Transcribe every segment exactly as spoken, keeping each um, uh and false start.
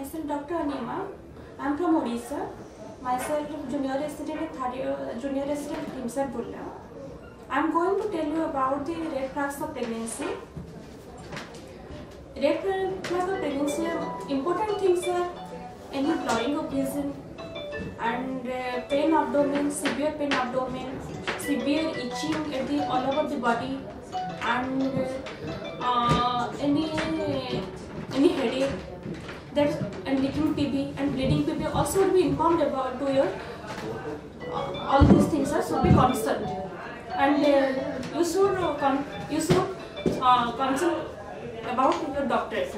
myself Doctor Anima. I am from Odisha. Myself junior resident at third year, junior resident at Himsat Bulla. I am going to tell you about the red flags of pregnancy. Red flags of pregnancy, important things are any blurring of vision and uh, pain abdomen, severe pain abdomen, severe itching at the all over the body, and uh, any any headache, that and leaking P B and bleeding P B also will be informed about to your uh, all these things are should be concerned, and uh, you should uh, con you should uh, consult about your doctor.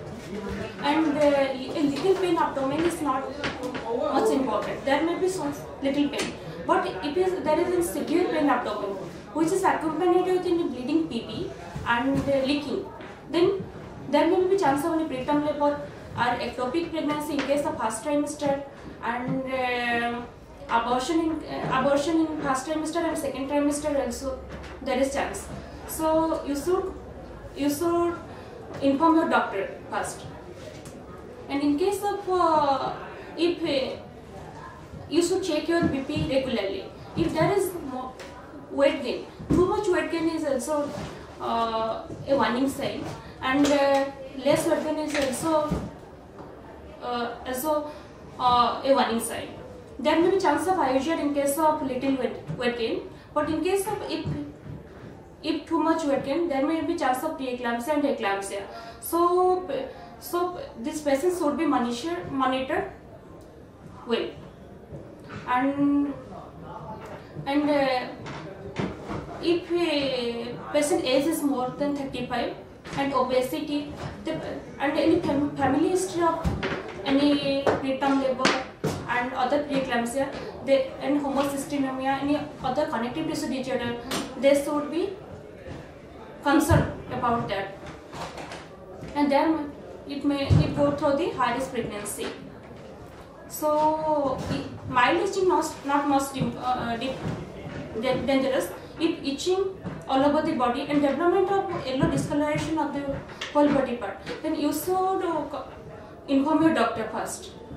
And uh, a little pain abdomen is not much important. There may be some little pain, but if is there is a severe pain abdomen which is accompanied with in bleeding P B and uh, leaking, then there may be chance of any preterm labor or ectopic pregnancy in case of first trimester, and uh, abortion in uh, abortion in first trimester and second trimester also there is chance. So you should you should inform your doctor first. And in case of uh, if uh, you should check your B P regularly. If there is more weight gain, too much weight gain is also uh, a warning sign, and uh, less weight gain is also uh, also uh, a warning sign. There may be chance of I U G R in case of little weight, weight gain, but in case of if if too much weight gain, there may be chance of preeclampsia and eclampsia. So so this patient should be monitored monitored well. And and uh, if a patient age is more than thirty-five and obesity, the, and any fam family history of any preterm labor and other preeclampsia, they, and homocystinemia, any other connective tissue disorder, they should be concerned about that. And then it may it go through the high risk pregnancy. So mild itching not not much uh, dangerous. If itching all over the body and development of yellow discoloration of the whole body part, then you should uh, inform your doctor first.